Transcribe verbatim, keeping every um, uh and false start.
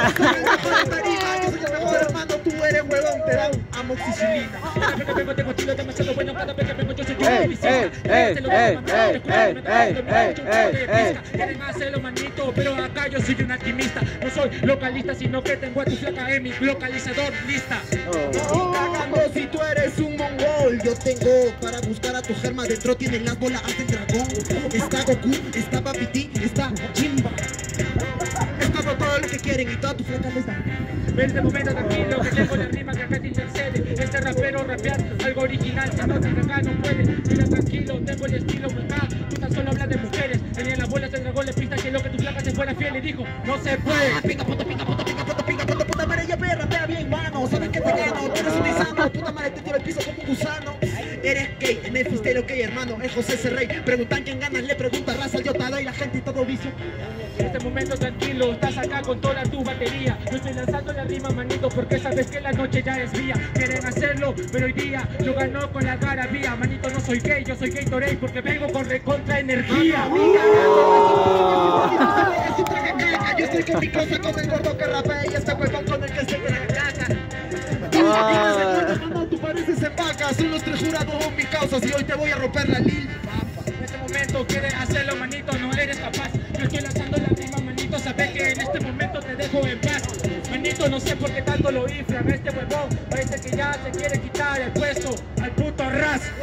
Yo soy el mejor hermano, tú eres huevón, te dan amoxicilina. Cada vez que vengo tengo estilo demasiado bueno, cada vez que vengo yo soy yo Ey, felicita. ey, ey, ey, ey, ey, ey, ey, ey. Quieren hacerlo manito, pero acá yo soy un alquimista. No soy localista, sino que tengo a tu flaca en mi localizador lista. Oh. Cagando si tú eres un mongol. Yo tengo para buscar a tu germa. Dentro tienen las bolas del dragón. Está Goku, está Papiti, está Jimba. Es todo, todo lo que quieren y toda tu flaca les da. Ven de momento tranquilo que tengo la rima que acá te intercede. Este rapero rapear algo original, se nota que acá no puede. Mira tranquilo, tengo el estilo acá. Tú tan solo hablas de mujeres. Tenía las bolas del dragón, le pista que lo que tu flaca se fuera fiel y dijo, no se puede. Pica, puta, pica, puta, pica, puta, pica, puta, puta madre, ya me rapea bien, mano. Sabes que te gano, tú eres un insano. Puta madre, te tiro al piso como un gusano. Eres gay, en el freestyle, ok, hermano. Es José ese rey. Preguntan quién gana, le pregunta raza, yo te doy la gente y todo vicio. En este momento tranquilo, estás acá con toda tu batería. Yo estoy lanzando la rima, manito, porque sabes que la noche ya es mía. Quieren hacerlo, pero hoy día yo gano con la garabía. Manito, no soy gay, yo soy Gatorade porque vengo con recontra energía. Yo estoy con mi cosa, con el gordo que rapea y este huevón con el que se me la caca. Tú pareces en vaca, son los tres jurados mis causas y hoy te voy a romper la lil. En este momento quieres hacerlo, manito, no eres capaz. Yo estoy lanzando la rima, manito, sabes que en este momento te dejo en paz. Manito, no sé por qué tanto lo inflan, este huevón parece que ya se quiere quitar el puesto al puto ras.